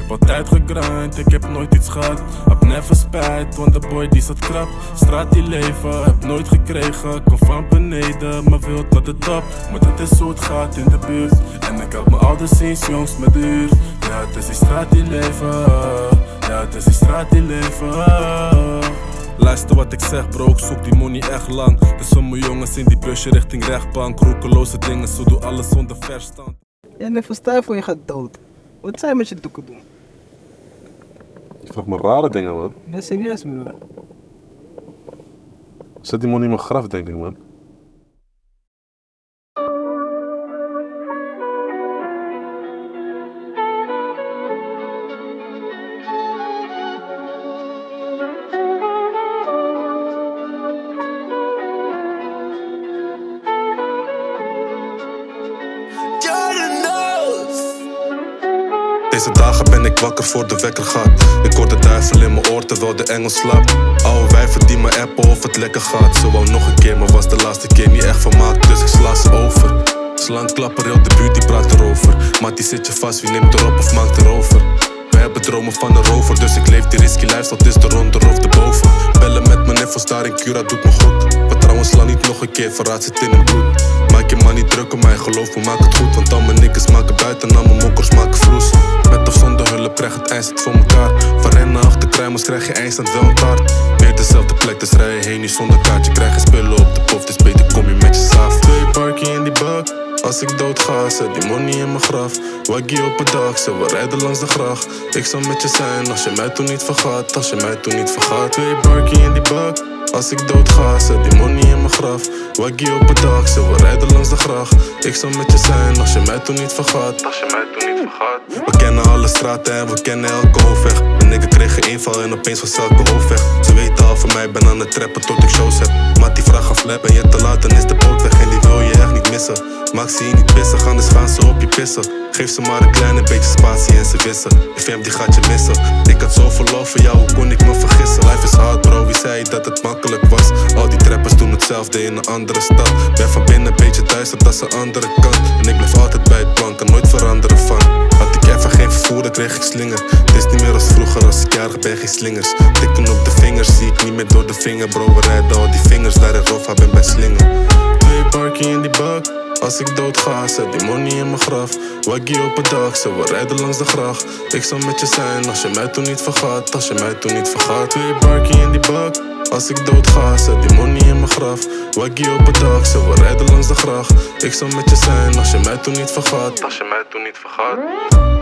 heb altijd gegrind, ik heb nooit iets gehad. Heb never spijt, want de boy die zat krap. Straat die leven, heb nooit gekregen. Kom van beneden, maar wil naar de top. Maar dat is hoe het gaat in de buurt. En ik had me altijd sinds jongs met de uur. Ja, het is die straat die leven. Ja, het is die straat die leven. Luister wat ik zeg bro, ik zoek die money echt lang. Dus sommige jongens in die busje richting rechtbank. Roekeloze dingen, zo doe alles zonder verstand. Ja, nee, verstaan voor je gaat dood. Wat zou je met je doeken doen? Je vraagt me rare dingen, man. Ja, serieus, broer. Zet die money in mijn graf, denk ik, man. Deze dagen ben ik wakker voor de wekker gaat. Ik hoor de duivel in mijn oor terwijl de engel slaapt. Oude wijven die me appen of het lekker gaat. Ze wou nog een keer, maar was de laatste keer niet echt vermaakt. Dus ik sla ze over. Slang klapper, heel de buurt die praat erover. Maar die zit je vast, wie neemt erop of maakt erover? We hebben dromen van een rover, dus ik leef die risky lifestyle. Het is de ronder of de boven. Bellen met mijn neffels daar in Cura doet me goed. Vertrouwen sla niet nog een keer, verraad zit in het bloed. Maak je man niet druk om mij, geloof me, maak het goed. Want al mijn niggas maken buiten, al mijn mokkers maken vloes. Met of zonder hulp krijg het eindstand voor mekaar. Van rennen achter kruimels krijg je eindstand wel een taart. Weer dezelfde plek, dus rij je heen niet zonder kaart. Je krijgt geen spullen op de pof, dus beter kom je met je saaf. 2 barkie in die bak, als ik dood ga, zet die money in mijn graf. Waggie op het dak, ze we rijden langs de gracht. Ik zal met je zijn als je mij toen niet vergaat, als je mij toen niet vergaat. 2 barkie in die bak, als ik dood ga, zet die money in mijn graf. Waggie op het dak, ze we rijden langs de gracht. Ik zal met je zijn als je mij toen niet vergaat, als je mij toen niet vergaat. We kennen alle straten en we kennen elke hoofdweg. Een nigger kreeg een inval en opeens was elke hoofdweg. Ze weten al van mij, ben aan het trappen tot ik shows heb. Maat die vraag aflap en je te laat, dan is de boot weg. En die wil je echt niet missen. Maak ze hier niet pissen, anders gaan ze op je pissen. Geef ze maar een klein beetje spatie en ze wissen. Je fam die gaat je missen. Ik had zoveel love voor jou, hoe kon ik me vergissen? Life is hard bro, wie zei dat het makkelijk was? Al die trappers doen hetzelfde in een andere stad. Ben van binnen een beetje thuis, dat is de andere kant. En ik blijf altijd bij het plan, kan nooit veranderen van. Had ik even geen vervoer, dan kreeg ik slinger. Het is niet meer als vroeger, als ik jarig ben geen slingers. Tikken op de vingers, zie ik niet meer door de vinger. Bro, we rijden al die vingers, daar in Roffa ben bij slingen. 2 barkie in die bak, als ik dood ga, zet die money in mijn graf. Waggie op het dak, ze we rijden langs de gracht. Ik zal met je zijn als je mij toen niet vergaat, als je mij toen niet vergaat. 2 barkie in die bak, als ik dood ga, zet die money in mijn graf. Waggie op het dak, ze we rijden langs de gracht. Ik zal met je zijn als je mij toen niet vergaat, als je mij toen niet vergaat.